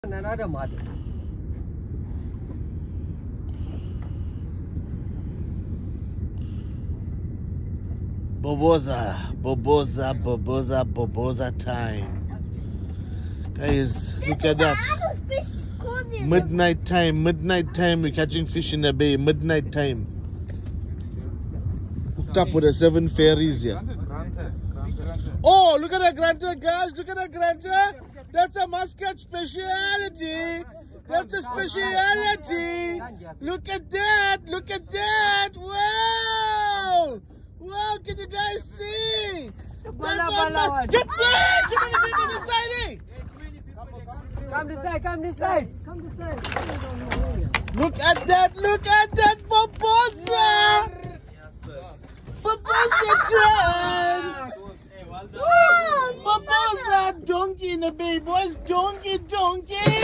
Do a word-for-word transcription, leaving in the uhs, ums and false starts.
Another mother. Boboza, Boboza, Boboza, Boboza time. Guys, look at that. Midnight time, midnight time, we're catching fish in the bay, midnight time. Hooked up with the seven ferries here. Oh, look at that granta, guys, look at that granta. That's a Muscat speciality. That's a speciality. Look at that, look at that. Wow. Wow, can you guys see? That's one. Get there! Too many people this side, eh? Come this side, come this side. Come this side. Look at that, look at that, Boboza! Boboza time! Boboza, donkey in the bay, boys, donkey, donkey!